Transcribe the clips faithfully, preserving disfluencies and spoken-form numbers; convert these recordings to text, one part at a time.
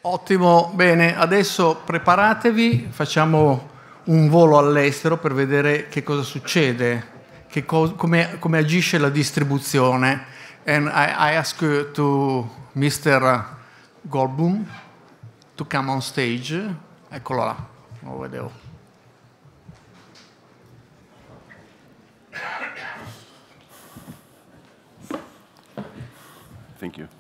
Ottimo, bene, adesso preparatevi, facciamo un volo all'estero per vedere che cosa succede, che co- come, come agisce la distribuzione. And I, I ask you to mister Goldblum to come on stage. Eccolo là, lo vedevo. Thank you.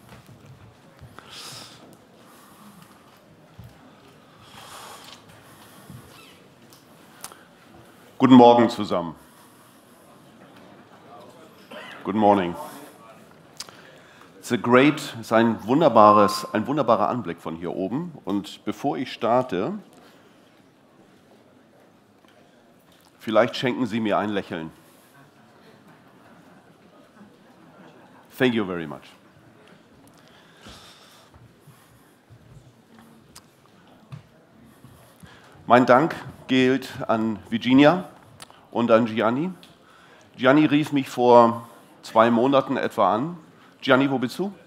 Guten Morgen zusammen. Good morning. It's a great, es ist ein wunderbares, ein wunderbarer Anblick von hier oben. Und bevor ich starte, vielleicht schenken Sie mir ein Lächeln. Thank you very much. Mein Dank gilt an Virginia und an Gianni. Gianni rief mich vor zwei Monaten etwa an. Gianni, wo bist du?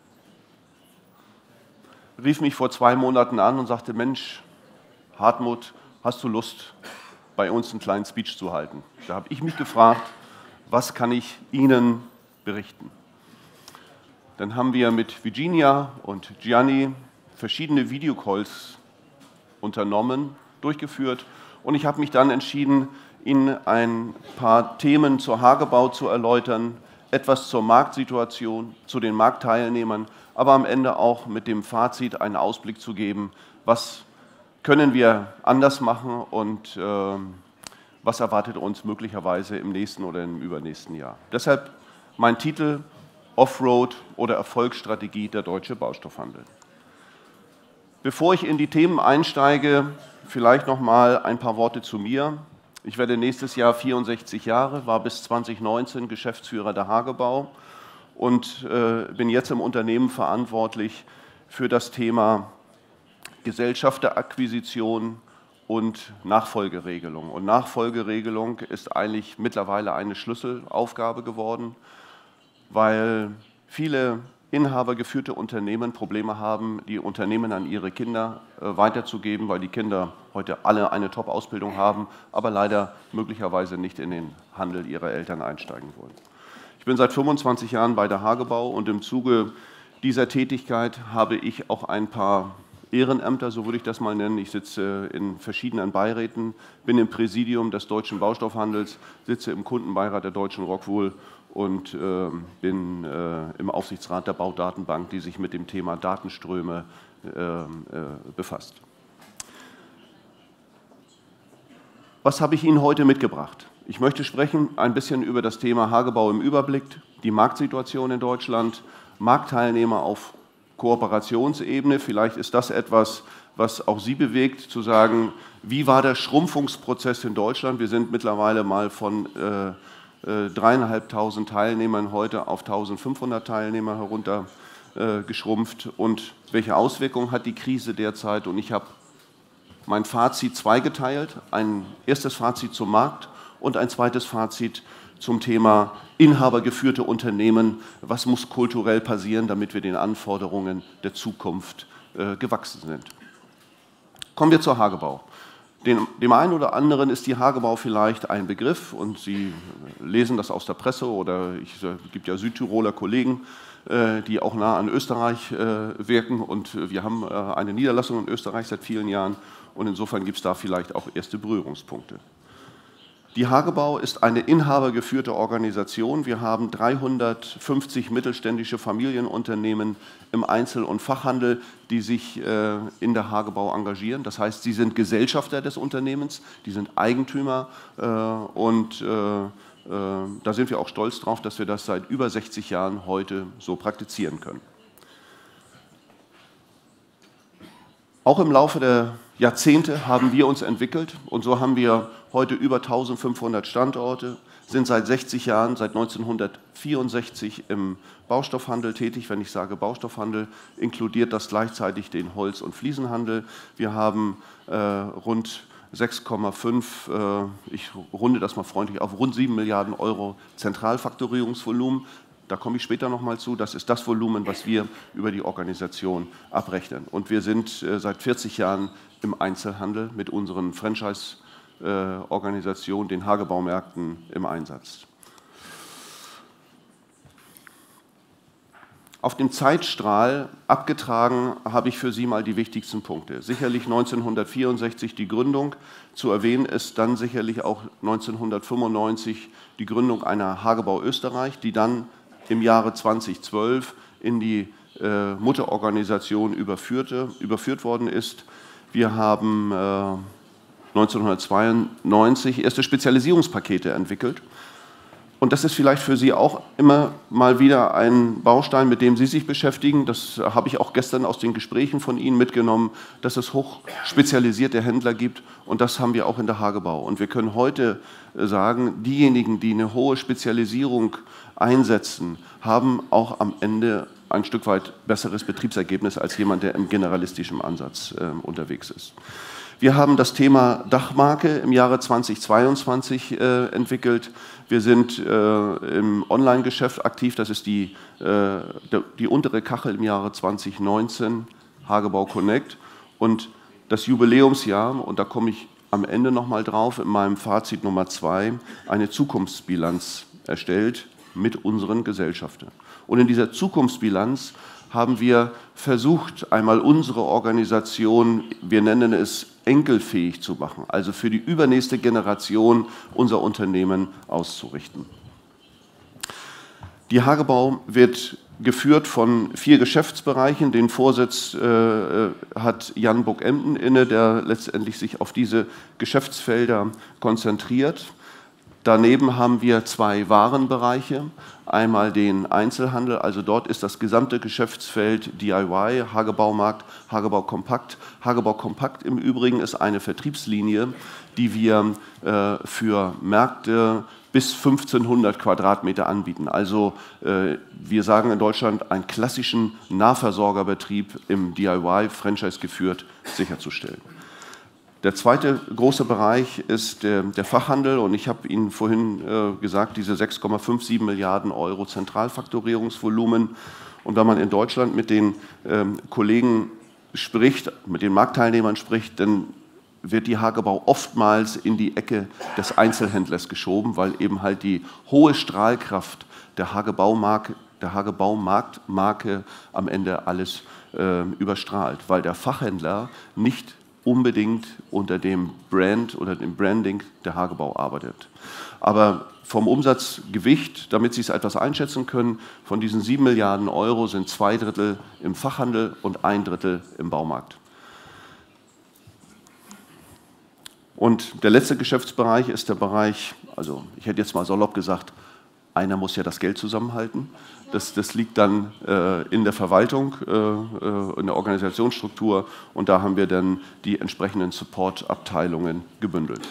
Rief mich vor zwei Monaten an und sagte, Mensch, Hartmut, hast du Lust, bei uns einen kleinen Speech zu halten? Da habe ich mich gefragt, was kann ich Ihnen berichten? Dann haben wir mit Virginia und Gianni verschiedene Videocalls unternommen, durchgeführt und ich habe mich dann entschieden, Ihnen ein paar Themen zur Hagebau zu erläutern, etwas zur Marktsituation, zu den Marktteilnehmern, aber am Ende auch mit dem Fazit einen Ausblick zu geben, was können wir anders machen und äh, was erwartet uns möglicherweise im nächsten oder im übernächsten Jahr. Deshalb mein Titel Offroad oder Erfolgsstrategie der deutsche Baustoffhandel. Bevor ich in die Themen einsteige, vielleicht noch mal ein paar Worte zu mir. Ich werde nächstes Jahr vierundsechzig Jahre, war bis zweitausendneunzehn Geschäftsführer der Hagebau und äh, bin jetzt im Unternehmen verantwortlich für das Thema Gesellschafterakquisition und Nachfolgeregelung. Und Nachfolgeregelung ist eigentlich mittlerweile eine Schlüsselaufgabe geworden, weil viele inhabergeführte Unternehmen Probleme haben, die Unternehmen an ihre Kinder äh, weiterzugeben, weil die Kinder heute alle eine Top-Ausbildung haben, aber leider möglicherweise nicht in den Handel ihrer Eltern einsteigen wollen. Ich bin seit fünfundzwanzig Jahren bei der Hagebau und im Zuge dieser Tätigkeit habe ich auch ein paar Ehrenämter, so würde ich das mal nennen. Ich sitze in verschiedenen Beiräten, bin im Präsidium des Deutschen Baustoffhandels, sitze im Kundenbeirat der Deutschen Rockwool und äh, bin äh, im Aufsichtsrat der Baudatenbank, die sich mit dem Thema Datenströme äh, äh, befasst. Was habe ich Ihnen heute mitgebracht? Ich möchte sprechen ein bisschen über das Thema Hagebau im Überblick, die Marktsituation in Deutschland, Marktteilnehmer auf Kooperationsebene. Vielleicht ist das etwas, was auch Sie bewegt, zu sagen, wie war der Schrumpfungsprozess in Deutschland? Wir sind mittlerweile mal von äh, dreieinhalbtausend Teilnehmern heute auf eintausendfünfhundert Teilnehmer herunter äh, geschrumpft und welche Auswirkungen hat die Krise derzeit? Und ich habe mein Fazit zweigeteilt, ein erstes Fazit zum Markt und ein zweites Fazit zum Thema inhabergeführte Unternehmen. Was muss kulturell passieren, damit wir den Anforderungen der Zukunft äh, gewachsen sind? Kommen wir zur Hagebau. Dem, dem einen oder anderen ist die Hagebau vielleicht ein Begriff und Sie lesen das aus der Presse oder ich, es gibt ja Südtiroler Kollegen, äh, die auch nah an Österreich äh, wirken und wir haben äh, eine Niederlassung in Österreich seit vielen Jahren und insofern gibt es da vielleicht auch erste Berührungspunkte. Die Hagebau ist eine inhabergeführte Organisation. Wir haben dreihundertfünfzig mittelständische Familienunternehmen im Einzel- und Fachhandel, die sich äh, in der Hagebau engagieren. Das heißt, sie sind Gesellschafter des Unternehmens, die sind Eigentümer äh, und äh, äh, da sind wir auch stolz drauf, dass wir das seit über sechzig Jahren heute so praktizieren können. Auch im Laufe der Jahrzehnte haben wir uns entwickelt und so haben wir heute über eintausendfünfhundert Standorte, sind seit sechzig Jahren, seit neunzehnhundertvierundsechzig im Baustoffhandel tätig. Wenn ich sage Baustoffhandel, inkludiert das gleichzeitig den Holz- und Fliesenhandel. Wir haben äh, rund sechs Komma fünf, äh, ich runde das mal freundlich auf, rund sieben Milliarden Euro Zentralfakturierungsvolumen. Da komme ich später nochmal zu. Das ist das Volumen, was wir über die Organisation abrechnen. Und wir sind äh, seit vierzig Jahren im Einzelhandel mit unseren Franchise-Organisationen, äh, den Hagebaumärkten, im Einsatz. Auf dem Zeitstrahl abgetragen habe ich für Sie mal die wichtigsten Punkte. Sicherlich neunzehnhundertvierundsechzig die Gründung. Zu erwähnen ist dann sicherlich auch neunzehnhundertfünfundneunzig die Gründung einer Hagebau Österreich, die dann im Jahre zweitausendzwölf in die äh, Mutterorganisation überführte, überführt worden ist. Wir haben äh, neunzehnhundertzweiundneunzig erste Spezialisierungspakete entwickelt. Und das ist vielleicht für Sie auch immer mal wieder ein Baustein, mit dem Sie sich beschäftigen. Das habe ich auch gestern aus den Gesprächen von Ihnen mitgenommen, dass es hochspezialisierte Händler gibt. Und das haben wir auch in der Hagebau. Und wir können heute sagen, diejenigen, die eine hohe Spezialisierung einsetzen, haben auch am Ende ein Stück weit besseres Betriebsergebnis als jemand, der im generalistischen Ansatz äh, unterwegs ist. Wir haben das Thema Dachmarke im Jahre zweitausendzweiundzwanzig äh, entwickelt. Wir sind äh, im Online-Geschäft aktiv. Das ist die, äh, die untere Kachel im Jahre zweitausendneunzehn, Hagebau Connect. Und das Jubiläumsjahr, und da komme ich am Ende nochmal drauf, in meinem Fazit Nummer zwei, eine Zukunftsbilanz erstellt mit unseren Gesellschaftern. Und in dieser Zukunftsbilanz haben wir versucht, einmal unsere Organisation, wir nennen es enkelfähig zu machen, also für die übernächste Generation unser Unternehmen auszurichten. Die Hagebau wird geführt von vier Geschäftsbereichen. Den Vorsitz äh, hat Jan Buck-Emden inne, der letztendlich sich auf diese Geschäftsfelder konzentriert. Daneben haben wir zwei Warenbereiche, einmal den Einzelhandel, also dort ist das gesamte Geschäftsfeld D I Y, Hagebaumarkt, Hagebau Kompakt. Hagebau Kompakt im Übrigen ist eine Vertriebslinie, die wir äh, für Märkte bis fünfzehnhundert Quadratmeter anbieten. Also äh, wir sagen in Deutschland, einen klassischen Nahversorgerbetrieb im D I Y, Franchise geführt, sicherzustellen. Der zweite große Bereich ist der, der Fachhandel und ich habe Ihnen vorhin äh, gesagt, diese sechs Komma siebenundfünfzig Milliarden Euro Zentralfakturierungsvolumen. Und wenn man in Deutschland mit den ähm, Kollegen spricht, mit den Marktteilnehmern spricht, dann wird die Hagebau oftmals in die Ecke des Einzelhändlers geschoben, weil eben halt die hohe Strahlkraft der Hagebaumarke, der Hagebaumarktmarke am Ende alles äh, überstrahlt, weil der Fachhändler nicht unbedingt unter dem Brand oder dem Branding der Hagebau arbeitet. Aber vom Umsatzgewicht, damit Sie es etwas einschätzen können, von diesen sieben Milliarden Euro sind zwei Drittel im Fachhandel und ein Drittel im Baumarkt. Und der letzte Geschäftsbereich ist der Bereich, also ich hätte jetzt mal salopp gesagt, einer muss ja das Geld zusammenhalten. Das, das liegt dann äh, in der Verwaltung, äh, in der Organisationsstruktur und da haben wir dann die entsprechenden Support-Abteilungen gebündelt.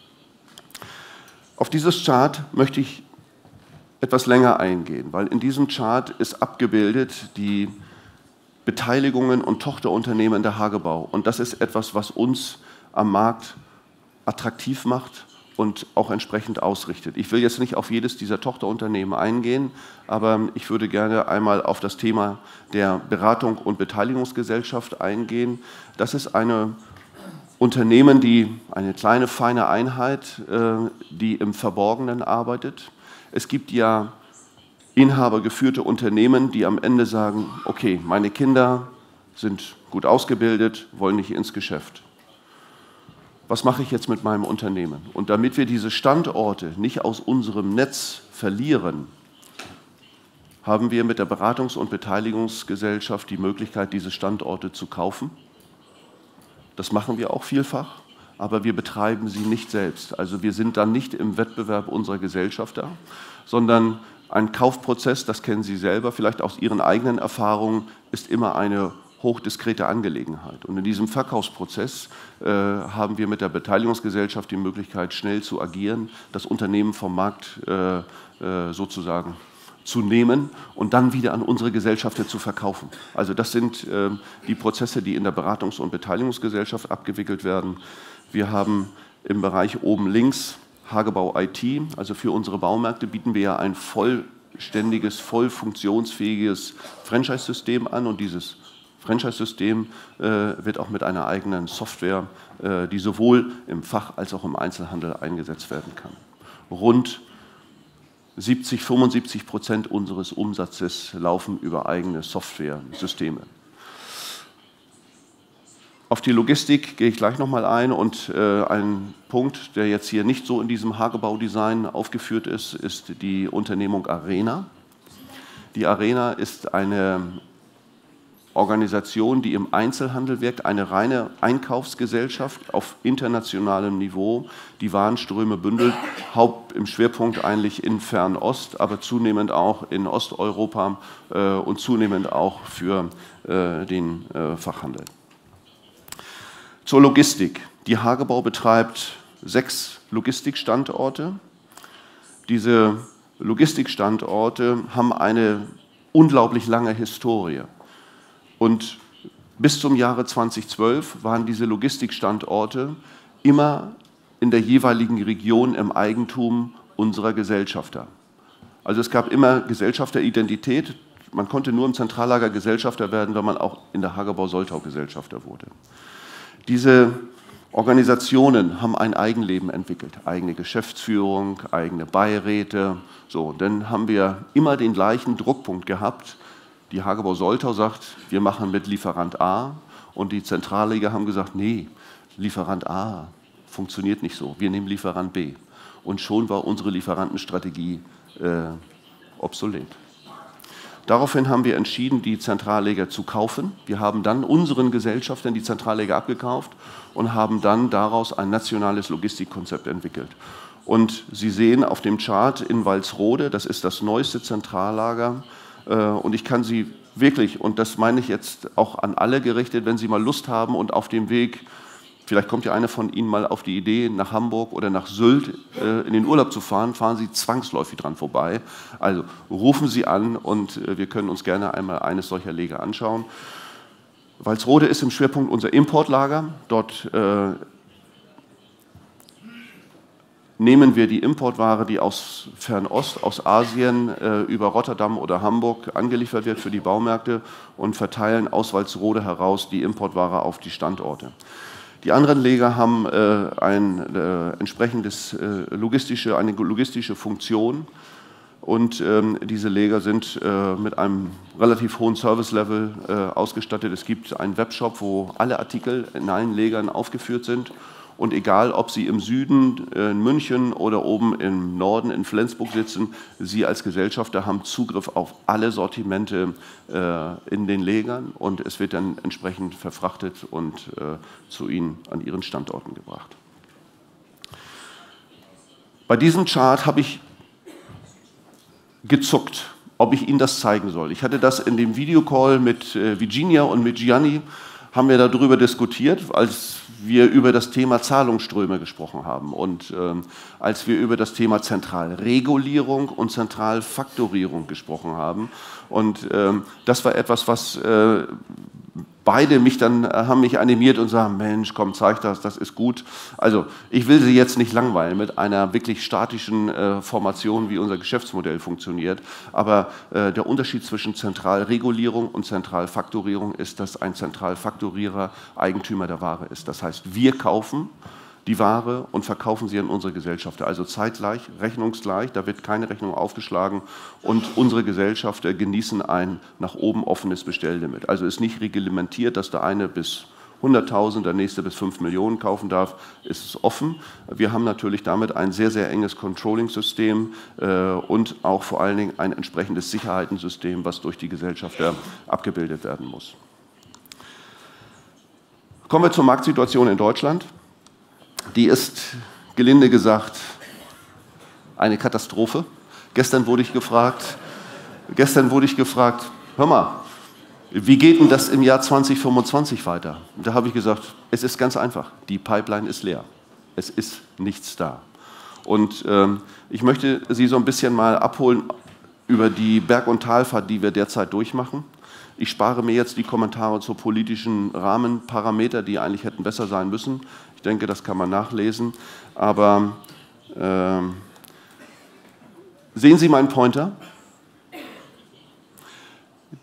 Auf dieses Chart möchte ich etwas länger eingehen, weil in diesem Chart ist abgebildet die Beteiligungen und Tochterunternehmen der Hagebau. Und das ist etwas, was uns am Markt attraktiv macht und auch entsprechend ausrichtet. Ich will jetzt nicht auf jedes dieser Tochterunternehmen eingehen, aber ich würde gerne einmal auf das Thema der Beratung und Beteiligungsgesellschaft eingehen. Das ist eine Unternehmen, die eine kleine, feine Einheit, die im Verborgenen arbeitet. Es gibt ja inhabergeführte Unternehmen, die am Ende sagen, okay, meine Kinder sind gut ausgebildet, wollen nicht ins Geschäft. Was mache ich jetzt mit meinem Unternehmen? Und damit wir diese Standorte nicht aus unserem Netz verlieren, haben wir mit der Beratungs- und Beteiligungsgesellschaft die Möglichkeit, diese Standorte zu kaufen. Das machen wir auch vielfach, aber wir betreiben sie nicht selbst. Also wir sind dann nicht im Wettbewerb unserer Gesellschafter, sondern ein Kaufprozess, das kennen Sie selber, vielleicht aus Ihren eigenen Erfahrungen, ist immer eine hochdiskrete Angelegenheit. Und in diesem Verkaufsprozess äh, haben wir mit der Beteiligungsgesellschaft die Möglichkeit, schnell zu agieren, das Unternehmen vom Markt äh, äh, sozusagen zu nehmen und dann wieder an unsere Gesellschafter zu verkaufen. Also das sind äh, die Prozesse, die in der Beratungs- und Beteiligungsgesellschaft abgewickelt werden. Wir haben im Bereich oben links Hagebau I T, also für unsere Baumärkte bieten wir ja ein voll vollständiges, voll funktionsfähiges Franchise-System an und dieses Franchise-System äh, wird auch mit einer eigenen Software, äh, die sowohl im Fach- als auch im Einzelhandel eingesetzt werden kann. Rund siebzig, fünfundsiebzig Prozent unseres Umsatzes laufen über eigene Software-Systeme. Auf die Logistik gehe ich gleich nochmal ein und äh, ein Punkt, der jetzt hier nicht so in diesem Hagebau-Design aufgeführt ist, ist die Unternehmung Arena. Die Arena ist eine Organisation, die im Einzelhandel wirkt, eine reine Einkaufsgesellschaft auf internationalem Niveau, die Warenströme bündelt, Haupt im Schwerpunkt eigentlich in Fernost, aber zunehmend auch in Osteuropa äh, und zunehmend auch für äh, den äh, Fachhandel. Zur Logistik. Die Hagebau betreibt sechs Logistikstandorte. Diese Logistikstandorte haben eine unglaublich lange Historie. Und bis zum Jahre zweitausendzwölf waren diese Logistikstandorte immer in der jeweiligen Region im Eigentum unserer Gesellschafter. Also es gab immer Gesellschafteridentität. Man konnte nur im Zentrallager Gesellschafter werden, wenn man auch in der Hagebau Soltau Gesellschafter wurde. Diese Organisationen haben ein Eigenleben entwickelt, eigene Geschäftsführung, eigene Beiräte. So, dann haben wir immer den gleichen Druckpunkt gehabt. Die Hagebau Soltau sagt, wir machen mit Lieferant A und die Zentralliga haben gesagt, nee, Lieferant A funktioniert nicht so, wir nehmen Lieferant B. Und schon war unsere Lieferantenstrategie äh, obsolet. Daraufhin haben wir entschieden, die Zentralleger zu kaufen. Wir haben dann unseren Gesellschaftern die Zentralleger abgekauft und haben dann daraus ein nationales Logistikkonzept entwickelt. Und Sie sehen auf dem Chart in Walsrode, das ist das neueste Zentrallager, und ich kann Sie wirklich, und das meine ich jetzt auch an alle gerichtet, wenn Sie mal Lust haben und auf dem Weg, vielleicht kommt ja einer von Ihnen mal auf die Idee, nach Hamburg oder nach Sylt äh, in den Urlaub zu fahren, fahren Sie zwangsläufig dran vorbei. Also rufen Sie an und äh, wir können uns gerne einmal eines solcher Lager anschauen. Walsrode ist im Schwerpunkt unser Importlager. Dort äh, nehmen wir die Importware, die aus Fernost, aus Asien äh, über Rotterdam oder Hamburg angeliefert wird für die Baumärkte und verteilen aus Walsrode heraus die Importware auf die Standorte. Die anderen Lager haben äh, ein äh, entsprechendes äh, logistische, eine logistische Funktion und ähm, diese Lager sind äh, mit einem relativ hohen Service-Level äh, ausgestattet. Es gibt einen Webshop, wo alle Artikel in allen Lagern aufgeführt sind. Und egal, ob Sie im Süden in München oder oben im Norden in Flensburg sitzen, Sie als Gesellschafter haben Zugriff auf alle Sortimente äh, in den Lägern und es wird dann entsprechend verfrachtet und äh, zu Ihnen an Ihren Standorten gebracht. Bei diesem Chart habe ich gezuckt, ob ich Ihnen das zeigen soll. Ich hatte das in dem Videocall mit äh, Virginia und mit Gianni, haben wir darüber diskutiert, als wir über das Thema Zahlungsströme gesprochen haben und ähm, als wir über das Thema Zentralregulierung und Zentralfaktorierung gesprochen haben. Und ähm, das war etwas, was äh, beide mich dann äh, haben mich animiert und sagen, Mensch, komm, zeig das, das ist gut. Also ich will Sie jetzt nicht langweilen mit einer wirklich statischen äh, Formation, wie unser Geschäftsmodell funktioniert. Aber äh, der Unterschied zwischen Zentralregulierung und Zentralfaktorierung ist, dass ein Zentralfaktorierer Eigentümer der Ware ist. Das heißt, wir kaufen die Ware und verkaufen sie an unsere Gesellschafter. Also zeitgleich, rechnungsgleich, da wird keine Rechnung aufgeschlagen und unsere Gesellschafter genießen ein nach oben offenes Bestelllimit. Also ist nicht reglementiert, dass der eine bis hunderttausend, der nächste bis fünf Millionen kaufen darf, ist es offen. Wir haben natürlich damit ein sehr, sehr enges Controlling-System äh, und auch vor allen Dingen ein entsprechendes Sicherheitensystem, was durch die Gesellschafter abgebildet werden muss. Kommen wir zur Marktsituation in Deutschland. Die ist, gelinde gesagt, eine Katastrophe. Gestern wurde ich gefragt, gestern wurde ich gefragt, hör mal, wie geht denn das im Jahr zweitausendfünfundzwanzig weiter? Und da habe ich gesagt, es ist ganz einfach, die Pipeline ist leer. Es ist nichts da. Und ähm, ich möchte Sie so ein bisschen mal abholen über die Berg- und Talfahrt, die wir derzeit durchmachen. Ich spare mir jetzt die Kommentare zur politischen Rahmenparameter, die eigentlich hätten besser sein müssen. Ich denke, das kann man nachlesen. Aber äh, sehen Sie meinen Pointer?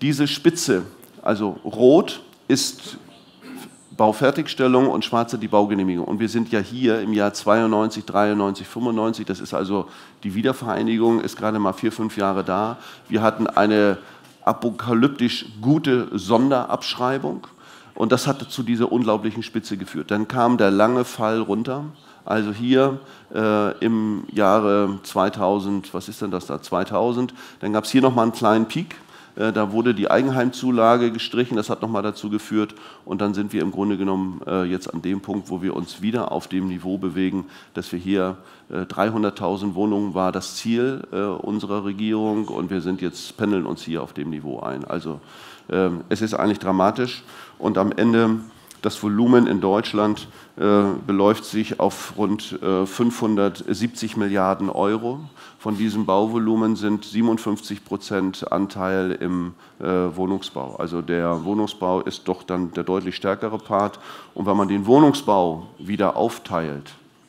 Diese Spitze, also rot ist Baufertigstellung und schwarze die Baugenehmigung. Und wir sind ja hier im Jahr zweiundneunzig, dreiundneunzig, fünfundneunzig, das ist also die Wiedervereinigung, ist gerade mal vier, fünf Jahre da. Wir hatten eine apokalyptisch gute Sonderabschreibung und das hat zu dieser unglaublichen Spitze geführt. Dann kam der lange Fall runter. Also hier äh, im Jahre zweitausend, was ist denn das da, zweitausend, dann gab es hier nochmal einen kleinen Peak. Da wurde die Eigenheimzulage gestrichen, das hat nochmal dazu geführt und dann sind wir im Grunde genommen äh, jetzt an dem Punkt, wo wir uns wieder auf dem Niveau bewegen, dass wir hier äh, dreihunderttausend Wohnungen war das Ziel äh, unserer Regierung und wir sind jetzt, pendeln uns hier auf dem Niveau ein. Also äh, es ist eigentlich dramatisch und am Ende das Volumen in Deutschland äh, beläuft sich auf rund äh, fünfhundertsiebzig Milliarden Euro. Von diesem Bauvolumen sind siebenundfünfzig Prozent Anteil im äh, Wohnungsbau. Also der Wohnungsbau ist doch dann der deutlich stärkere Part. Und wenn man den Wohnungsbau wieder aufteilt,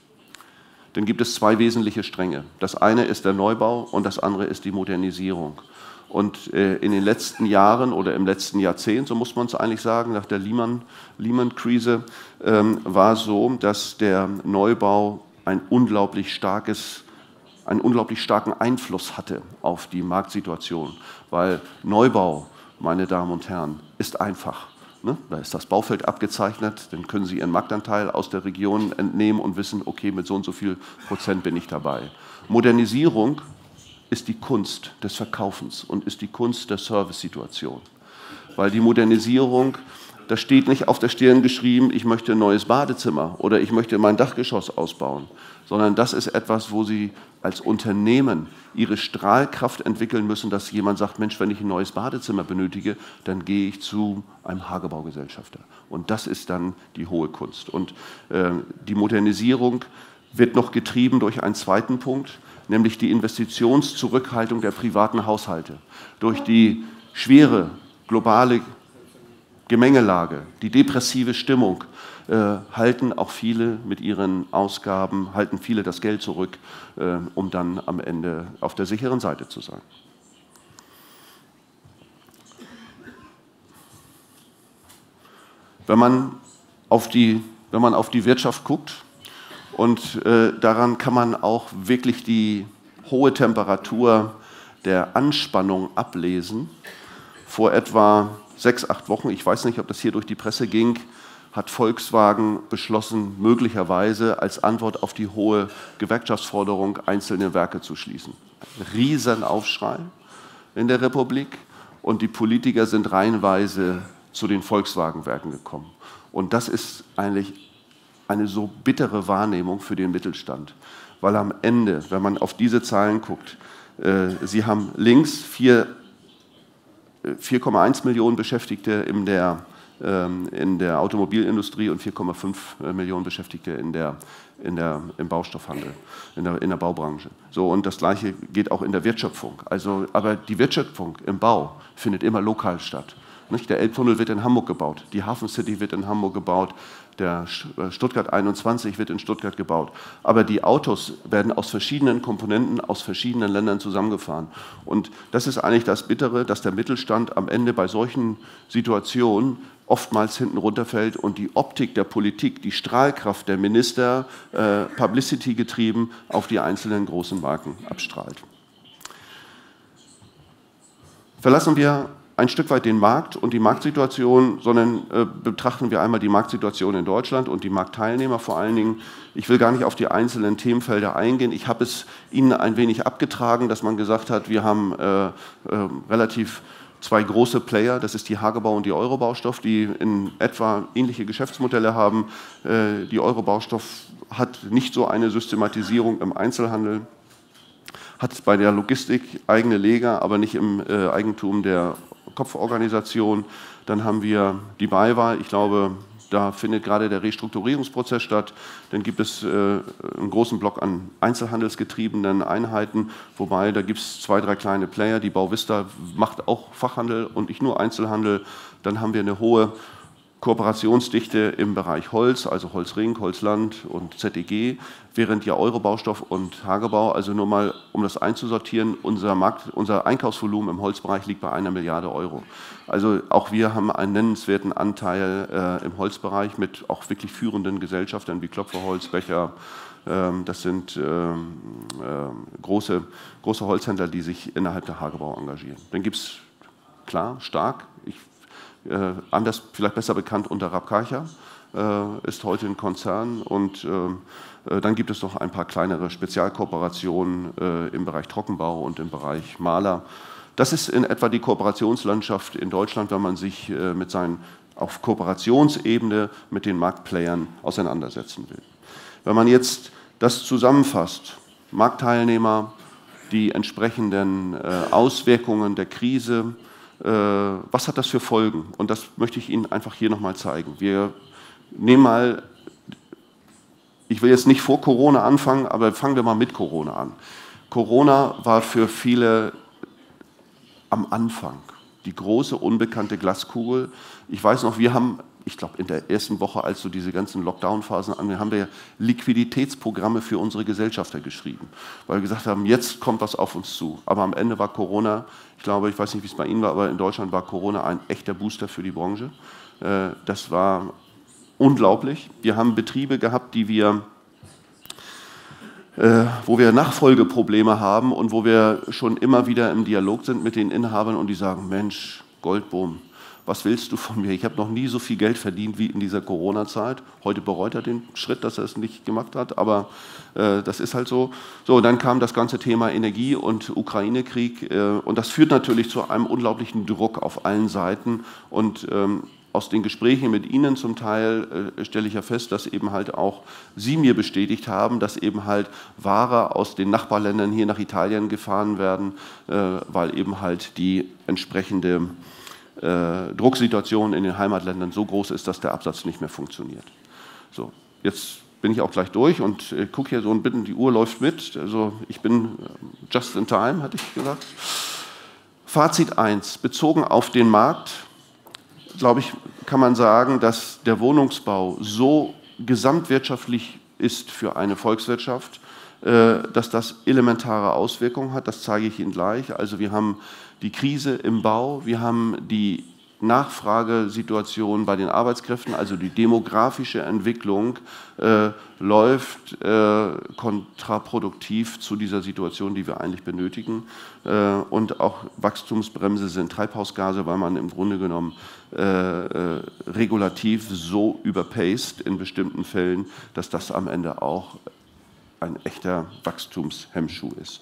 dann gibt es zwei wesentliche Stränge. Das eine ist der Neubau und das andere ist die Modernisierung. Und äh, in den letzten Jahren oder im letzten Jahrzehnt, so muss man es eigentlich sagen, nach der Lehman-Krise, ähm, war es so, dass der Neubau ein unglaublich starkes, einen unglaublich starken Einfluss hatte auf die Marktsituation. Weil Neubau, meine Damen und Herren, ist einfach. Ne? Da ist das Baufeld abgezeichnet, dann können Sie Ihren Marktanteil aus der Region entnehmen und wissen, okay, mit so und so viel Prozent bin ich dabei. Modernisierung ist die Kunst des Verkaufens und ist die Kunst der Service-Situation. Weil die Modernisierung, da steht nicht auf der Stirn geschrieben, ich möchte ein neues Badezimmer oder ich möchte mein Dachgeschoss ausbauen, sondern das ist etwas, wo Sie als Unternehmen Ihre Strahlkraft entwickeln müssen, dass jemand sagt, Mensch, wenn ich ein neues Badezimmer benötige, dann gehe ich zu einem Hagebaugesellschafter. Und das ist dann die hohe Kunst. Und äh, die Modernisierung wird noch getrieben durch einen zweiten Punkt, nämlich die Investitionszurückhaltung der privaten Haushalte. Durch die schwere globale Gemengelage, die depressive Stimmung, äh, halten auch viele mit ihren Ausgaben, halten viele das Geld zurück, äh, um dann am Ende auf der sicheren Seite zu sein. Wenn man auf die, wenn man auf die Wirtschaft guckt, und äh, daran kann man auch wirklich die hohe Temperatur der Anspannung ablesen. Vor etwa sechs, acht Wochen, ich weiß nicht, ob das hier durch die Presse ging, hat Volkswagen beschlossen, möglicherweise als Antwort auf die hohe Gewerkschaftsforderung einzelne Werke zu schließen. Riesenaufschrei in der Republik und die Politiker sind reihenweise zu den Volkswagen-Werken gekommen. Und das ist eigentlich eine so bittere Wahrnehmung für den Mittelstand. Weil am Ende, wenn man auf diese Zahlen guckt, äh, Sie haben links vier Komma eins Millionen Beschäftigte in der, ähm, in der Automobilindustrie und vier Komma fünf Millionen Beschäftigte in der, in der, im Baustoffhandel, in der, in der Baubranche. So, und das Gleiche geht auch in der Wertschöpfung. Also, aber die Wertschöpfung im Bau findet immer lokal statt. Nicht? Der Elbtunnel wird in Hamburg gebaut, die Hafen City wird in Hamburg gebaut, der Stuttgart einundzwanzig wird in Stuttgart gebaut. Aber die Autos werden aus verschiedenen Komponenten, aus verschiedenen Ländern zusammengefahren. Und das ist eigentlich das Bittere, dass der Mittelstand am Ende bei solchen Situationen oftmals hinten runterfällt und die Optik der Politik, die Strahlkraft der Minister, äh, Publicity getrieben, auf die einzelnen großen Marken abstrahlt. Verlassen wir ein Stück weit den Markt und die Marktsituation, sondern äh, betrachten wir einmal die Marktsituation in Deutschland und die Marktteilnehmer vor allen Dingen. Ich will gar nicht auf die einzelnen Themenfelder eingehen. Ich habe es Ihnen ein wenig abgetragen, dass man gesagt hat, wir haben äh, äh, relativ zwei große Player, das ist die Hagebau und die Eurobaustoff, die in etwa ähnliche Geschäftsmodelle haben. Äh, die Eurobaustoff hat nicht so eine Systematisierung im Einzelhandel, hat bei der Logistik eigene Lager, aber nicht im äh, Eigentum der Kopforganisation. Dann haben wir die BayWa. Ich glaube, da findet gerade der Restrukturierungsprozess statt. Dann gibt es äh, einen großen Block an einzelhandelsgetriebenen Einheiten, wobei da gibt es zwei, drei kleine Player. Die Bauvista macht auch Fachhandel und nicht nur Einzelhandel. Dann haben wir eine hohe Kooperationsdichte im Bereich Holz, also Holzring, Holzland und Z E G, während ja Eurobaustoff und Hagebau, also nur mal, um das einzusortieren, unser, Markt, unser Einkaufsvolumen im Holzbereich liegt bei einer Milliarde Euro. Also auch wir haben einen nennenswerten Anteil äh, im Holzbereich mit auch wirklich führenden Gesellschaftern wie Klopferholz, Becher. Ähm, das sind ähm, äh, große, große Holzhändler, die sich innerhalb der Hagebau engagieren. Dann gibt es, klar, Stark, ich Äh, anders, vielleicht besser bekannt unter Raab-Karcher, äh, ist heute ein Konzern. Und äh, dann gibt es noch ein paar kleinere Spezialkooperationen äh, im Bereich Trockenbau und im Bereich Maler. Das ist in etwa die Kooperationslandschaft in Deutschland, wenn man sich äh, mit seinen, auf Kooperationsebene mit den Marktplayern auseinandersetzen will. Wenn man jetzt das zusammenfasst, Marktteilnehmer, die entsprechenden äh, Auswirkungen der Krise, was hat das für Folgen? Und das möchte ich Ihnen einfach hier nochmal zeigen. Wir nehmen mal, ich will jetzt nicht vor Corona anfangen, aber fangen wir mal mit Corona an. Corona war für viele am Anfang die große unbekannte Glaskugel. Ich weiß noch, wir haben, ich glaube in der ersten Woche, als so diese ganzen Lockdown-Phasen an, haben wir Liquiditätsprogramme für unsere Gesellschafter geschrieben, weil wir gesagt haben, jetzt kommt was auf uns zu. Aber am Ende war Corona, ich glaube, ich weiß nicht, wie es bei Ihnen war, aber in Deutschland war Corona ein echter Booster für die Branche. Das war unglaublich. Wir haben Betriebe gehabt, die wir, wo wir Nachfolgeprobleme haben und wo wir schon immer wieder im Dialog sind mit den Inhabern und die sagen, Mensch, Goldbohm, was willst du von mir? Ich habe noch nie so viel Geld verdient wie in dieser Corona-Zeit. Heute bereut er den Schritt, dass er es nicht gemacht hat, aber äh, das ist halt so. So, dann kam das ganze Thema Energie und Ukraine-Krieg äh, und das führt natürlich zu einem unglaublichen Druck auf allen Seiten und ähm, aus den Gesprächen mit Ihnen zum Teil äh, stelle ich ja fest, dass eben halt auch Sie mir bestätigt haben, dass eben halt Ware aus den Nachbarländern hier nach Italien gefahren werden, äh, weil eben halt die entsprechende Äh, Drucksituation in den Heimatländern so groß ist, dass der Absatz nicht mehr funktioniert. So, jetzt bin ich auch gleich durch und äh, gucke hier so ein bisschen, die Uhr läuft mit, also ich bin just in time, hatte ich gesagt. Fazit eins, bezogen auf den Markt, glaube ich, kann man sagen, dass der Wohnungsbau so gesamtwirtschaftlich ist für eine Volkswirtschaft, äh, dass das elementare Auswirkungen hat, das zeige ich Ihnen gleich. Also wir haben die Krise im Bau, wir haben die Nachfragesituation bei den Arbeitskräften, also die demografische Entwicklung äh, läuft äh, kontraproduktiv zu dieser Situation, die wir eigentlich benötigen. Äh, und auch Wachstumsbremse sind Treibhausgase, weil man im Grunde genommen äh, äh, regulativ so überpaced in bestimmten Fällen, dass das am Ende auch ein echter Wachstumshemmschuh ist.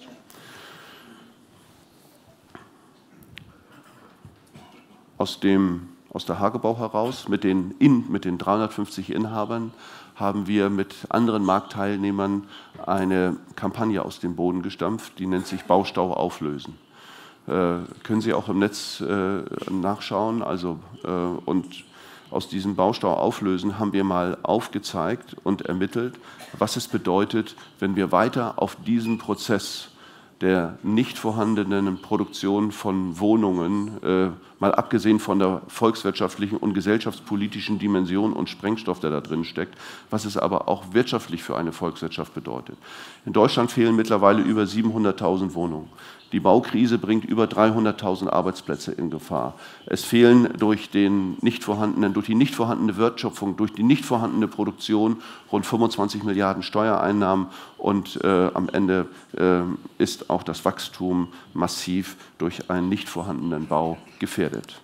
Aus, dem, aus der Hagebau heraus, mit den, in, mit den dreihundertfünfzig Inhabern, haben wir mit anderen Marktteilnehmern eine Kampagne aus dem Boden gestampft, die nennt sich Baustau auflösen. Äh, können Sie auch im Netz äh, nachschauen. Also, äh, und aus diesem Baustau auflösen haben wir mal aufgezeigt und ermittelt, was es bedeutet, wenn wir weiter auf diesen Prozess der nicht vorhandenen Produktion von Wohnungen, äh, mal abgesehen von der volkswirtschaftlichen und gesellschaftspolitischen Dimension und Sprengstoff, der da drin steckt, was es aber auch wirtschaftlich für eine Volkswirtschaft bedeutet. In Deutschland fehlen mittlerweile über siebenhunderttausend Wohnungen. Die Baukrise bringt über dreihunderttausend Arbeitsplätze in Gefahr. Es fehlen durch, den nicht vorhandenen, durch die nicht vorhandene Wertschöpfung, durch die nicht vorhandene Produktion rund fünfundzwanzig Milliarden Steuereinnahmen und äh, am Ende äh, ist auch das Wachstum massiv durch einen nicht vorhandenen Bau gefährdet.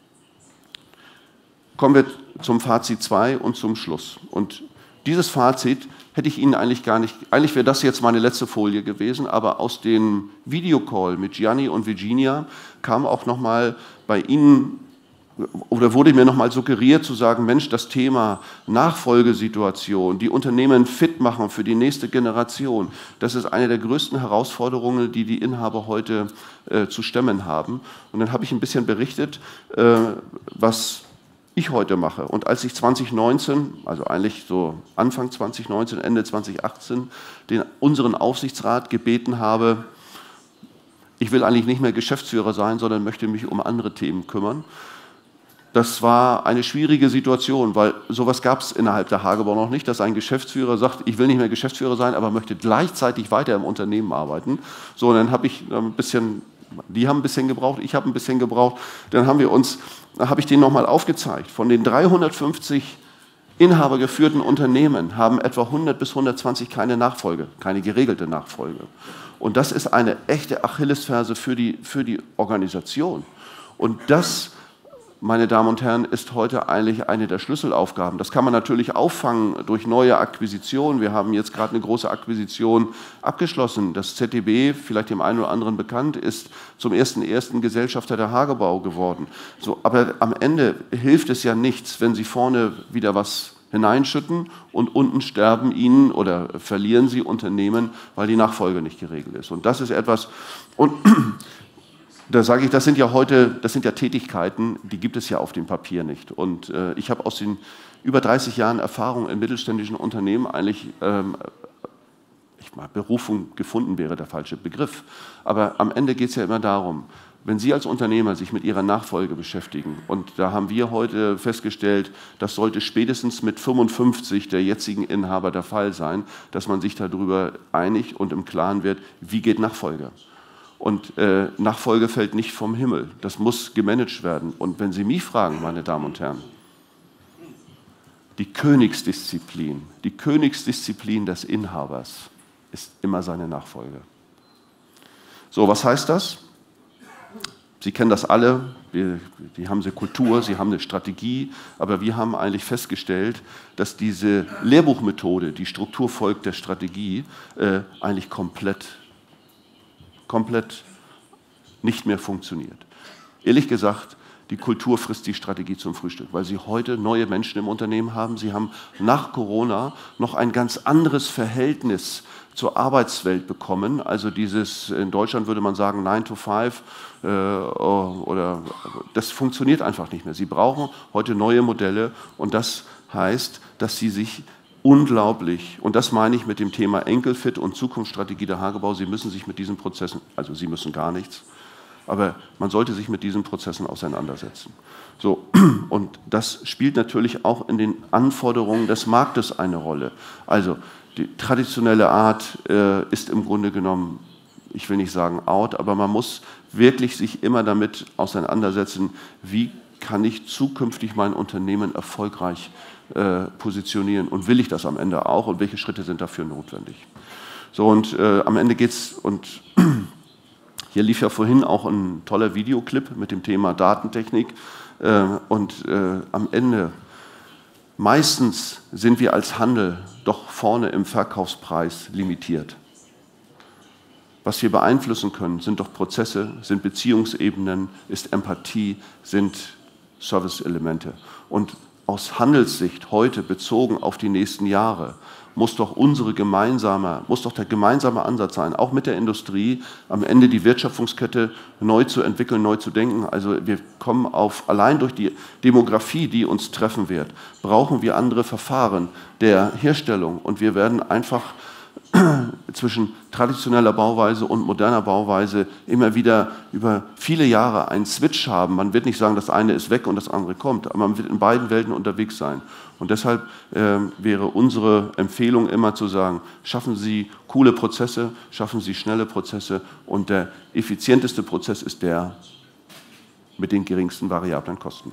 Kommen wir zum Fazit zwei und zum Schluss. Und dieses Fazit hätte ich Ihnen eigentlich gar nicht, eigentlich wäre das jetzt meine letzte Folie gewesen, aber aus dem Videocall mit Gianni und Virginia kam auch nochmal bei Ihnen, oder wurde mir nochmal suggeriert zu sagen, Mensch, das Thema Nachfolgesituation, die Unternehmen fit machen für die nächste Generation, das ist eine der größten Herausforderungen, die die Inhaber heute äh, zu stemmen haben. Und dann habe ich ein bisschen berichtet, äh, was ich heute mache. Und als ich zwanzig neunzehn, also eigentlich so Anfang zwanzig neunzehn, Ende zwanzig achtzehn, den, unseren Aufsichtsrat gebeten habe, ich will eigentlich nicht mehr Geschäftsführer sein, sondern möchte mich um andere Themen kümmern, Das war eine schwierige Situation, weil sowas gab es innerhalb der Hagebau noch nicht, dass ein Geschäftsführer sagt, ich will nicht mehr Geschäftsführer sein, aber möchte gleichzeitig weiter im Unternehmen arbeiten. So, und dann habe ich ein bisschen, die haben ein bisschen gebraucht, ich habe ein bisschen gebraucht. Dann haben wir uns, habe ich denen nochmal aufgezeigt, von den dreihundertfünfzig inhabergeführten Unternehmen haben etwa hundert bis hundertzwanzig keine Nachfolge, keine geregelte Nachfolge. Und das ist eine echte Achillesferse für die, für die Organisation. Und das, meine Damen und Herren, ist heute eigentlich eine der Schlüsselaufgaben. Das kann man natürlich auffangen durch neue Akquisitionen. Wir haben jetzt gerade eine große Akquisition abgeschlossen. Das Z D B, vielleicht dem einen oder anderen bekannt, ist zum ersten ersten Gesellschafter der Hagebau geworden. So, aber am Ende hilft es ja nichts, wenn Sie vorne wieder was hineinschütten und unten sterben Ihnen oder verlieren Sie Unternehmen, weil die Nachfolge nicht geregelt ist. Und das ist etwas... Und da sage ich, das sind ja heute, das sind ja Tätigkeiten, die gibt es ja auf dem Papier nicht. Und äh, ich habe aus den über dreißig Jahren Erfahrung in mittelständischen Unternehmen eigentlich, ähm, ich meine, Berufung gefunden wäre der falsche Begriff. Aber am Ende geht es ja immer darum, wenn Sie als Unternehmer sich mit Ihrer Nachfolge beschäftigen, und da haben wir heute festgestellt, das sollte spätestens mit fünfundfünfzig der jetzigen Inhaber der Fall sein, dass man sich darüber einig und im Klaren wird, wie geht Nachfolge. Und äh, Nachfolge fällt nicht vom Himmel. Das muss gemanagt werden. Und wenn Sie mich fragen, meine Damen und Herren, die Königsdisziplin, die Königsdisziplin des Inhabers ist immer seine Nachfolge. So, was heißt das? Sie kennen das alle, wir, die haben eine Kultur, sie haben eine Strategie, aber wir haben eigentlich festgestellt, dass diese Lehrbuchmethode, die Struktur folgt der Strategie, äh, eigentlich komplett komplett nicht mehr funktioniert. Ehrlich gesagt, die Kultur frisst die Strategie zum Frühstück, weil Sie heute neue Menschen im Unternehmen haben. Sie haben nach Corona noch ein ganz anderes Verhältnis zur Arbeitswelt bekommen. Also dieses, in Deutschland würde man sagen, nine to five, äh, oder das funktioniert einfach nicht mehr. Sie brauchen heute neue Modelle und das heißt, dass Sie sich unglaublich, und das meine ich mit dem Thema Enkelfit und Zukunftsstrategie der Hagebau, Sie müssen sich mit diesen Prozessen, also Sie müssen gar nichts, aber man sollte sich mit diesen Prozessen auseinandersetzen. So, und das spielt natürlich auch in den Anforderungen des Marktes eine Rolle. Also die traditionelle Art äh, ist im Grunde genommen, ich will nicht sagen out, aber man muss wirklich sich immer damit auseinandersetzen, wie kann ich zukünftig mein Unternehmen erfolgreich äh, positionieren und will ich das am Ende auch und welche Schritte sind dafür notwendig. So, und äh, am Ende geht's, und hier lief ja vorhin auch ein toller Videoclip mit dem Thema Datentechnik, äh, und äh, am Ende meistens sind wir als Handel doch vorne im Verkaufspreis limitiert. Was wir beeinflussen können, sind doch Prozesse, sind Beziehungsebenen, ist Empathie, sind Service-Elemente. Und aus Handelssicht heute bezogen auf die nächsten Jahre muss doch unsere gemeinsame, muss doch der gemeinsame Ansatz sein, auch mit der Industrie, am Ende die Wertschöpfungskette neu zu entwickeln, neu zu denken. Also wir kommen auf, allein durch die Demografie, die uns treffen wird, brauchen wir andere Verfahren der Herstellung und wir werden einfach zwischen traditioneller Bauweise und moderner Bauweise immer wieder über viele Jahre einen Switch haben. Man wird nicht sagen, das eine ist weg und das andere kommt, aber man wird in beiden Welten unterwegs sein. Und deshalb äh, wäre unsere Empfehlung immer zu sagen, schaffen Sie coole Prozesse, schaffen Sie schnelle Prozesse und der effizienteste Prozess ist der mit den geringsten variablen Kosten.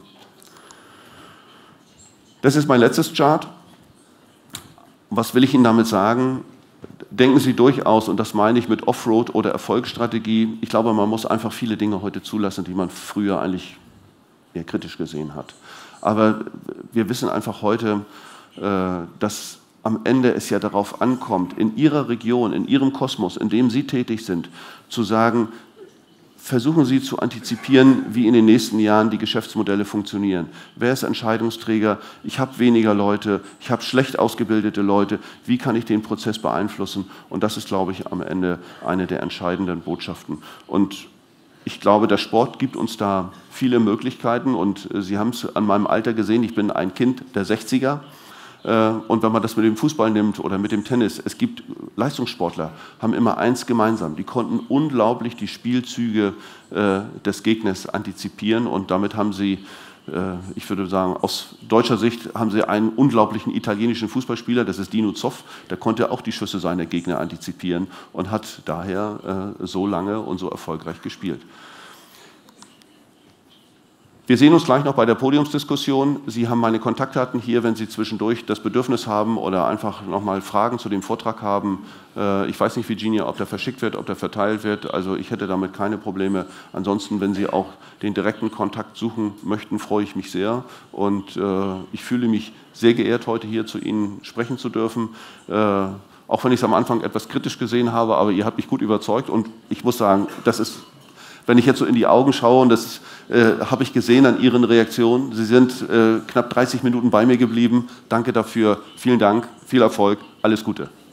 Das ist mein letztes Chart. Was will ich Ihnen damit sagen? Denken Sie durchaus, und das meine ich mit Offroad oder Erfolgsstrategie, ich glaube, man muss einfach viele Dinge heute zulassen, die man früher eigentlich eher kritisch gesehen hat. Aber wir wissen einfach heute, dass am Ende es ja darauf ankommt, in Ihrer Region, in Ihrem Kosmos, in dem Sie tätig sind, zu sagen, versuchen Sie zu antizipieren, wie in den nächsten Jahren die Geschäftsmodelle funktionieren. Wer ist Entscheidungsträger? Ich habe weniger Leute, ich habe schlecht ausgebildete Leute. Wie kann ich den Prozess beeinflussen? Und das ist, glaube ich, am Ende eine der entscheidenden Botschaften. Und ich glaube, der Sport gibt uns da viele Möglichkeiten. Und Sie haben es an meinem Alter gesehen, ich bin ein Kind der sechziger. Und wenn man das mit dem Fußball nimmt oder mit dem Tennis, es gibt Leistungssportler, haben immer eins gemeinsam, die konnten unglaublich die Spielzüge äh, des Gegners antizipieren und damit haben sie ich würde sagen, aus deutscher Sicht haben sie einen unglaublichen italienischen Fußballspieler, das ist Dino Zoff, der konnte auch die Schüsse seiner Gegner antizipieren und hat daher so lange und so erfolgreich gespielt. Wir sehen uns gleich noch bei der Podiumsdiskussion. Sie haben meine Kontaktdaten hier, wenn Sie zwischendurch das Bedürfnis haben oder einfach nochmal Fragen zu dem Vortrag haben. Ich weiß nicht, Virginia, ob der verschickt wird, ob der verteilt wird. Also ich hätte damit keine Probleme. Ansonsten, wenn Sie auch den direkten Kontakt suchen möchten, freue ich mich sehr. Und ich fühle mich sehr geehrt, heute hier zu Ihnen sprechen zu dürfen. Auch wenn ich es am Anfang etwas kritisch gesehen habe, aber ihr habt mich gut überzeugt. Und ich muss sagen, das ist... Wenn ich jetzt so in die Augen schaue, und das äh, habe ich gesehen an Ihren Reaktionen, Sie sind äh, knapp dreißig Minuten bei mir geblieben. Danke dafür, vielen Dank, viel Erfolg, alles Gute.